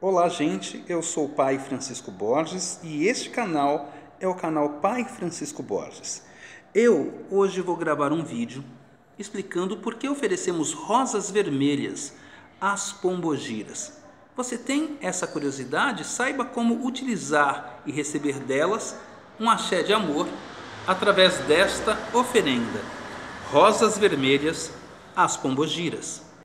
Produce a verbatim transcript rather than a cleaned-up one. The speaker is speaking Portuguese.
Olá, gente, eu sou o Pai Francisco Borges e este canal é o canal Pai Francisco Borges. Eu hoje vou gravar um vídeo explicando por que oferecemos rosas vermelhas às pombogiras. Você tem essa curiosidade? Saiba como utilizar e receber delas um axé de amor através desta oferenda: rosas vermelhas às pombogiras.